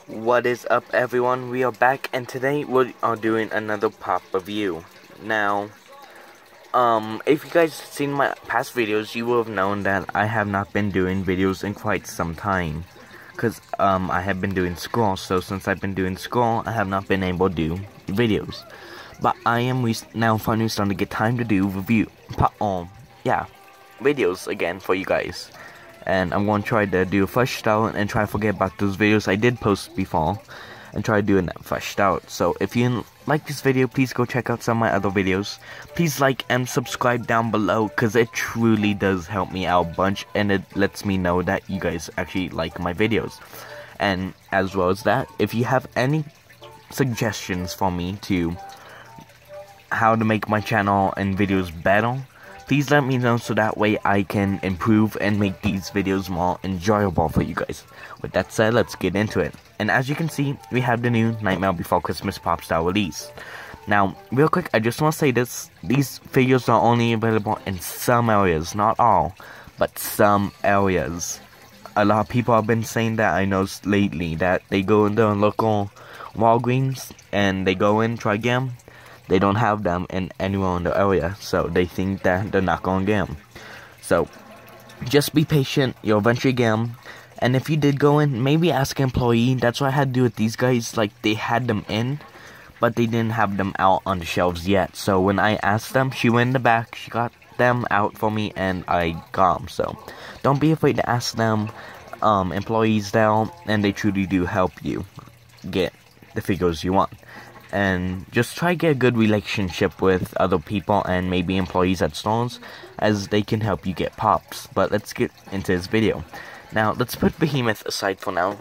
What is up, everyone? We are back, and today we are doing another pop review. Now, if you guys have seen my past videos, you will have known that I have not been doing videos in quite some time. Because, I have been doing school, so since I've been doing school, I have not been able to do videos. But I am now finally starting to get time to do videos again for you guys. And I'm going to try to do a fresh start and try to forget about those videos I did post before and try doing that fresh start. So if you like this video, please go check out some of my other videos. Please like and subscribe down below, because it truly does help me out a bunch, and it lets me know that you guys actually like my videos. And as well as that, if you have any suggestions for me to how to make my channel and videos better, please let me know so that way I can improve and make these videos more enjoyable for you guys. With that said, let's get into it. And as you can see, we have the new Nightmare Before Christmas Pop Star release. Now, real quick, I just want to say this. These figures are only available in some areas, not all, but some areas. A lot of people have been saying that, I know lately, that they go into a local Walgreens and they go in, try them. They don't have them in anywhere in the area, so they think that they're not gonna get them. So, just be patient, you'll eventually get them. And if you did go in, maybe ask an employee. That's what I had to do with these guys. Like, they had them in, but they didn't have them out on the shelves yet. So when I asked them, she went in the back, she got them out for me, and I got them. So, don't be afraid to ask them, employees down, and they truly do help you get the figures you want. And just try to get a good relationship with other people and maybe employees at stores, as they can help you get pops. But let's get into this video. Now, let's put Behemoth aside for now,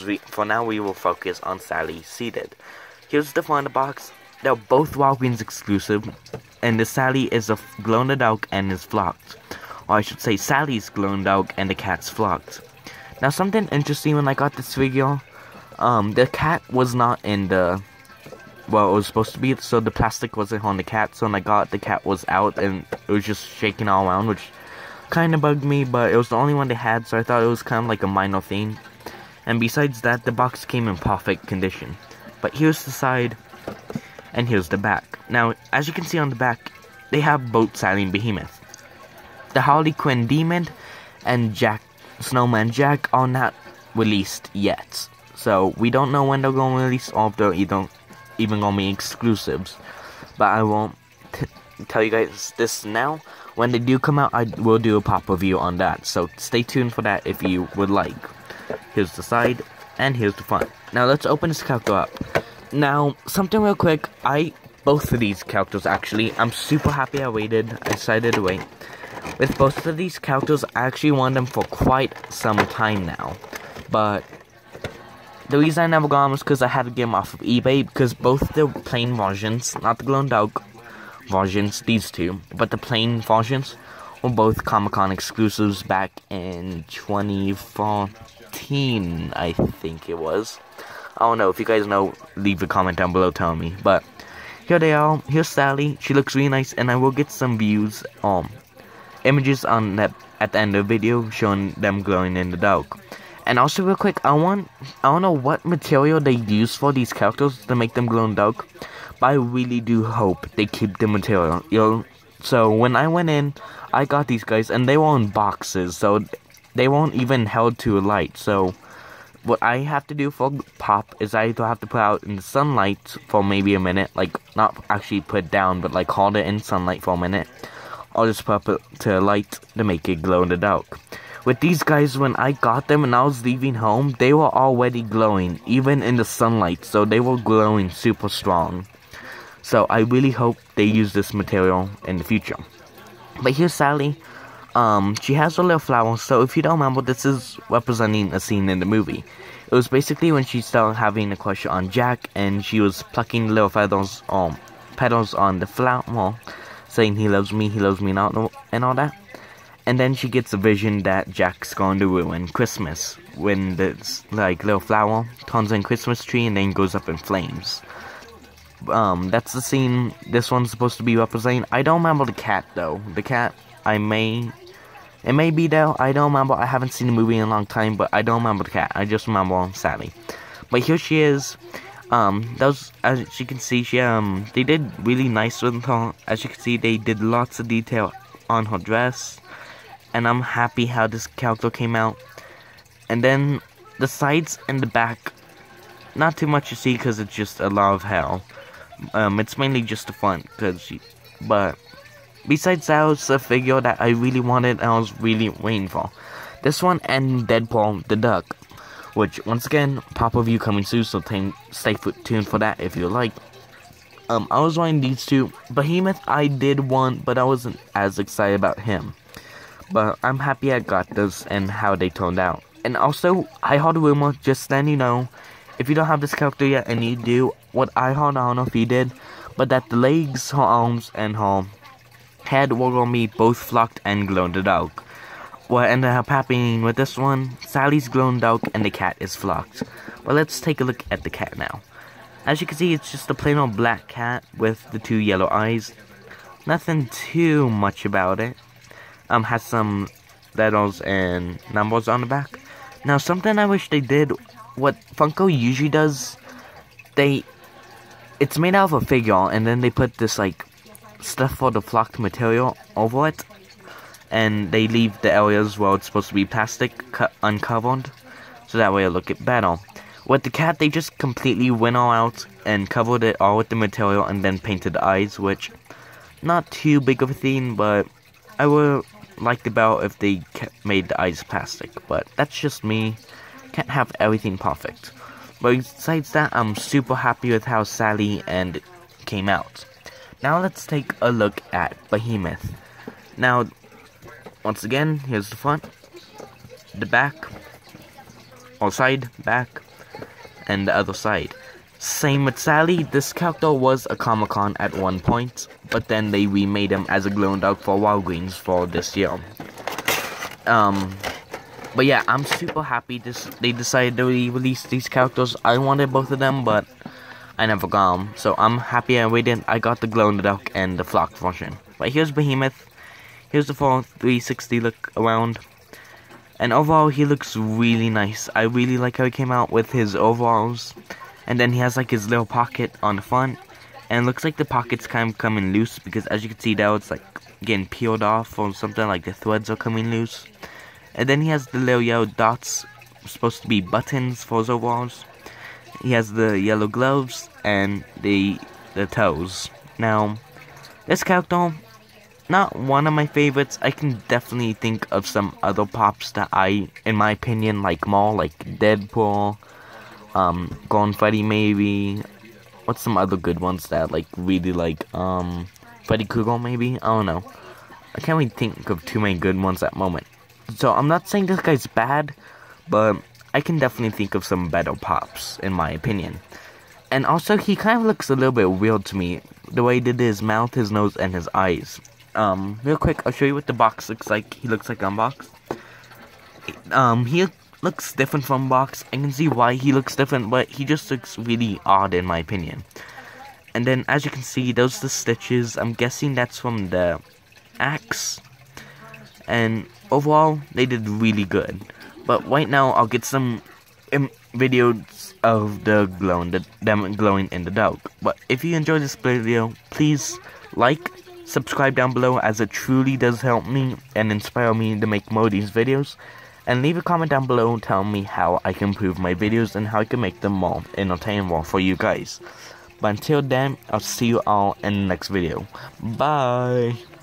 we will focus on Sally Seated. Here's the front of the box. They're both Walgreens exclusive, and the Sally is a glow-in-the-dark and is flocked. Or I should say, Sally's glow-in-the-dark and the cat's flocked. Now, something interesting when I got this figure, the cat was not in the... well, it was supposed to be, so the plastic wasn't on the cat, so when I got the cat was out, and it was just shaking all around, which kind of bugged me, but it was the only one they had, so I thought it was kind of like a minor thing. And besides that, the box came in perfect condition. But here's the side, and here's the back. Now, as you can see on the back, they have both Sally and Behemoth. The Harley Quinn Demon and Snowman Jack are not released yet, so we don't know when they're going to release, or if they're even gonna be exclusives. But I won't tell you guys this now. When they do come out, I will do a pop review on that, so stay tuned for that if you would like. Here's the side, and here's the front. Now let's open this character up. Now, something real quick, both of these characters actually, I'm super happy I waited. I decided to wait. With both of these characters, I actually want them for quite some time now. But the reason I never got them was because I had to get them off of eBay, because both the plain versions, not the glow-in-the-dark versions, these two, but the plain versions were both Comic-Con exclusives back in 2014, I think it was. I don't know, if you guys know, leave a comment down below telling me. But here they are. Here's Sally. She looks really nice, and I will get some views, images on that at the end of the video showing them glowing in the dark. And also, real quick, I don't know what material they use for these characters to make them glow in the dark, but I really do hope they keep the material. So when I went in, I got these guys, and they were in boxes, so they weren't even held to a light. So what I have to do for pop is I either have to put out in the sunlight for maybe a minute, like not actually put down, but like hold it in sunlight for a minute, or just put it to a light to make it glow in the dark. With these guys, when I got them and I was leaving home, they were already glowing, even in the sunlight, so they were glowing super strong. So I really hope they use this material in the future. But here's Sally. She has a little flower, so if you don't remember, this is representing a scene in the movie. It was basically when she started having a crush on Jack, and she was plucking little petals on the flower, saying he loves me not, and all that. And then she gets a vision that Jack's going to ruin Christmas when this little flower turns into a Christmas tree and then goes up in flames. That's the scene this one's supposed to be representing. I don't remember the cat though. The cat, it may be there. I don't remember. I haven't seen the movie in a long time, but I don't remember the cat. I just remember Sally. But here she is. That was, as you can see, they did really nice with her. As you can see, they did lots of detail on her dress, and I'm happy how this character came out. And then the sides and the back, not too much to see because it's just a lot of hair. It's mainly just the front, but besides that, was a figure that I really wanted and I was really waiting for. This one and Deadpool the Duck, which once again, pop review coming soon, so stay tuned for that if you like. I was wanting these two. Behemoth I did want, but I wasn't as excited about him. But I'm happy I got this and how they turned out. And also, I heard a rumor, just then you know, if you don't have this character yet and you do, what I heard, I don't know if you did, but that the legs, her arms, and her head were gonna be both flocked and glow in the dark. What ended up happening with this one, Sally's glow in the dark and the cat is flocked. But let's take a look at the cat now. As you can see, it's just a plain old black cat with the 2 yellow eyes. Nothing too much about it. Has some letters and numbers on the back. Now, something I wish they did, what Funko usually does, it's made out of a figure, and then they put this, like, stuff for the flocked material over it, and they leave the areas where it's supposed to be plastic uncovered, so that way it'll look better. With the cat, they just completely went all out and covered it all with the material and then painted the eyes, which, not too big of a theme, but I would like the better if they made the eyes plastic, but that's just me. Can't have everything perfect. But besides that, I'm super happy with how Sally and it came out. Now let's take a look at Behemoth. Now, once again, here's the front, the back, or side, back, and the other side. Same with Sally. This character was a Comic-Con at one point, but then they remade him as a glow-in-the-dark for Walgreens for this year. But yeah, I'm super happy they decided to release these characters. I wanted both of them, but I never got them. So I'm happy I waited. I got the glow-in-the-dark and the flocked version. But here's Behemoth. Here's the full 360 look around. And overall, he looks really nice. I really like how he came out with his overalls. And then he has like his little pocket on the front. And it looks like the pocket's kind of coming loose, because as you can see now, it's like getting peeled off or something, like the threads are coming loose. And then he has the little yellow dots, supposed to be buttons for his overalls. He has the yellow gloves and the toes. Now, this character, not one of my favorites. I can definitely think of some other pops that I, in my opinion, like more, like Deadpool, Gone Freddy maybe. What's some other good ones that I like, really like, Freddy Krueger maybe? I don't know. I can't really think of too many good ones at the moment. So I'm not saying this guy's bad, but I can definitely think of some better pops, in my opinion. And also, he kind of looks a little bit weird to me, the way he did his mouth, his nose, and his eyes. Real quick, I'll show you what the box looks like. He looks like unboxed. He looks different from box. I can see why he looks different, but he just looks really odd, in my opinion. And then, as you can see, those are the stitches. I'm guessing that's from the axe. And overall, they did really good. But right now, I'll get some videos of them glowing in the dark. But if you enjoyed this video, please like, subscribe down below, as it truly does help me and inspire me to make more of these videos. And leave a comment down below telling me how I can improve my videos and how I can make them more entertaining for you guys. But until then, I'll see you all in the next video. Bye!